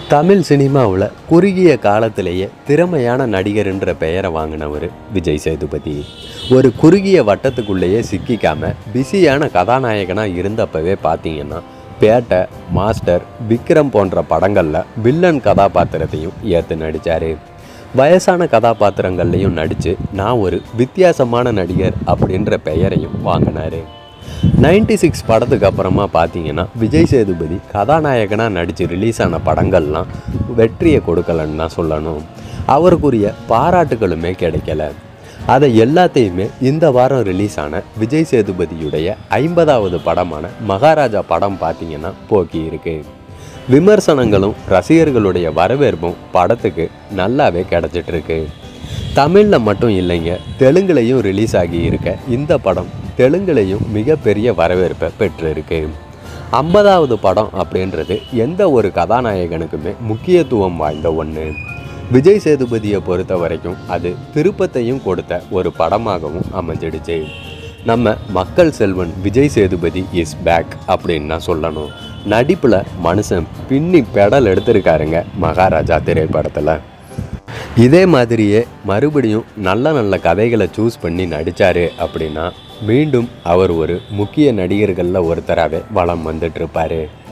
தமிழ் சினிமாவில் குறுகிய காலத்திலேயே திறமையான நடிகர்ன்ற பெயரை வாங்கினவர் விஜய் சேதுபதி. ஒரு குறுகிய வட்டத்துக்குள்ளேயே சிக்கிக்காம பிஸியான கதாநாயகனாக இருந்தப்பவே பார்த்தீங்கன்னா பேட்டை, மாஸ்டர், விக்ரம் போன்ற படங்களில் வில்லன் கதாபாத்திரத்தையும் ஏற்று நடித்தார். வயசான கதாபாத்திரங்கள்லையும் நடித்து நான் ஒரு வித்தியாசமான நடிகர் அப்படின்ற பெயரையும் வாங்கினார். 96 படத்துக்கு அப்புறமா பார்த்தீங்கன்னா விஜய் சேதுபதி கதாநாயகனாக நடித்து ரிலீஸ் ஆன படங்கள்லாம் வெற்றியை கொடுக்கலன்னு தான் சொல்லணும். அவருக்குரிய பாராட்டுகளுமே கிடைக்கல. அதை எல்லாத்தையுமே இந்த வாரம் ரிலீஸ் ஆன விஜய் சேதுபதியுடைய 50வது படமான மகாராஜா படம் பார்த்தீங்கன்னா போக்கி இருக்கு. விமர்சனங்களும் ரசிகர்களுடைய வரவேற்பும் படத்துக்கு நல்லாவே கிடச்சிட்ருக்கு. தமிழில் மட்டும் இல்லைங்க, தெலுங்குலையும் ரிலீஸ் ஆகி இருக்க இந்த படம் தெலுங்குலையும் மிகப்பெரிய வரவேற்பை பெற்றிருக்கு. 50வது படம் அப்படின்றது எந்த ஒரு கதாநாயகனுக்குமே முக்கியத்துவம் வாய்ந்த ஒன்று. விஜய் சேதுபதியை பொறுத்த வரைக்கும் அது திருப்பத்தையும் கொடுத்த ஒரு படமாகவும் அமைஞ்சிடுச்சு. நம்ம மக்கள் செல்வன் விஜய் சேதுபதி இஸ் பேக் அப்படின்னு தான் சொல்லணும். நடிப்பில் மனுஷன் பின்னி பெடல் எடுத்திருக்காருங்க மகாராஜா திரைப்படத்தில். இதே மாதிரியே மறுபடியும் நல்ல நல்ல கதைகளை சூஸ் பண்ணி நடித்தார் அப்படின்னா மீண்டும் அவர் ஒரு முக்கிய நடிகர்களில் ஒருத்தராகவே வலம் வந்துட்டுருப்பார்.